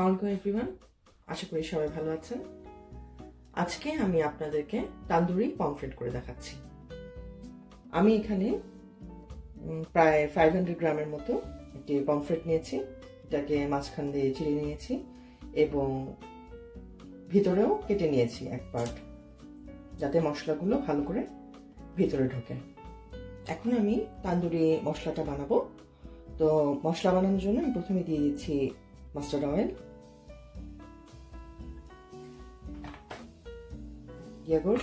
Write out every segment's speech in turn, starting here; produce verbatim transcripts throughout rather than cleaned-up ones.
আসসালামু আলাইকুম এভরিওয়ান, আশা করি সবাই ভালো আছেন। আজকে আমি আপনাদেরকে তান্দুরি পমফ্রেট করে দেখাচ্ছি। আমি এখানে প্রায় ফাইভ হান্ড্রেড গ্রামের মতো একটি পমফ্রেট নিয়েছি। এটাকে মাঝখান দিয়ে চিড়ে নিয়েছি এবং ভিতরেও কেটে নিয়েছি এক পার্ট, যাতে মশলাগুলো ভালো করে ভিতরে ঢোকে। এখন আমি তান্দুরি মশলাটা বানাবো। তো মশলা বানানোর জন্য আমি প্রথমে দিয়ে দিচ্ছি মাস্টার্ড অয়েল, ইয়াগুর্ট,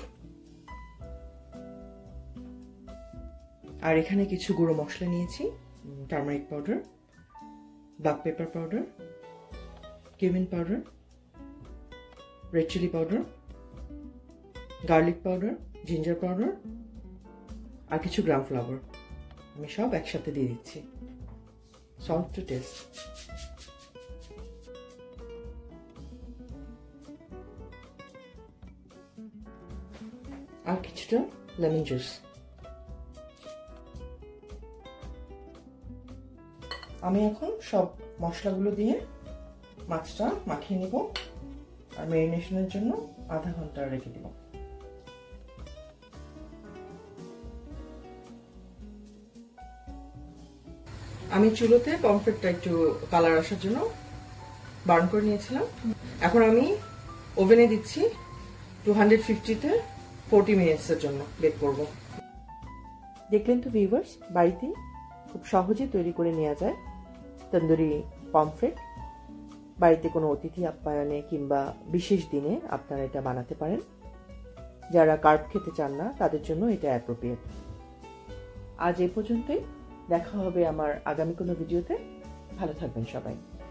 আর এখানে কিছু গুঁড়ো মশলা নিয়েছি, turmeric powder, black pepper powder, cumin powder, red chilli powder, garlic powder, ginger powder আর কিছু গ্রাম ফ্লাওয়ার। আমি সব একসাথে দিয়ে দিচ্ছি। Salt to test. আর কিছুটা লেমন জুস। আমি এখন সব মশলাগুলো দিয়ে মাছটা মাখিয়ে নিব আর ম্যারিনেশনের জন্য আধা ঘন্টা রেখে দিব। আমি চুলোতে পমফ্রেটটা একটু কালার আসার জন্য বার্ন করে নিয়েছিলাম। এখন আমি ওভেনে দিচ্ছি টু হান্ড্রেড ফিফটিতে ফোরটি মিনিটসের জন্য বেক করব। দেখলেন তো ভিউয়ার্স, বাড়িতে খুব সহজে তৈরি করে নেওয়া যায় তন্দুরি পমফ্রেট। বাড়িতে কোনো অতিথি আপ্যায়নে কিংবা বিশেষ দিনে আপনারা এটা বানাতে পারেন। যারা কার্ব খেতে চান না তাদের জন্য এটা অ্যাপ্রোপ্রিয়েট। আজ এ পর্যন্তই, দেখা হবে আমার আগামী কোনো ভিডিওতে। ভালো থাকবেন সবাই।